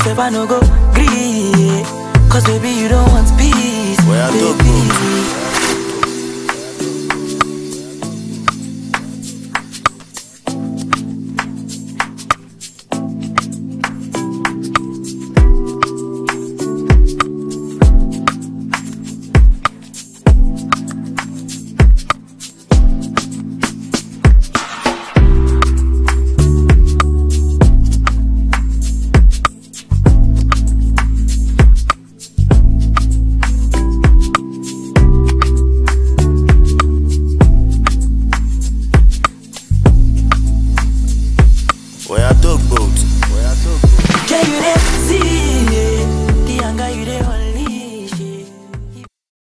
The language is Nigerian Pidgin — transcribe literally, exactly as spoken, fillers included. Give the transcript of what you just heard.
myself, I no go gree. Cause baby, you don't want peace. Where I baby.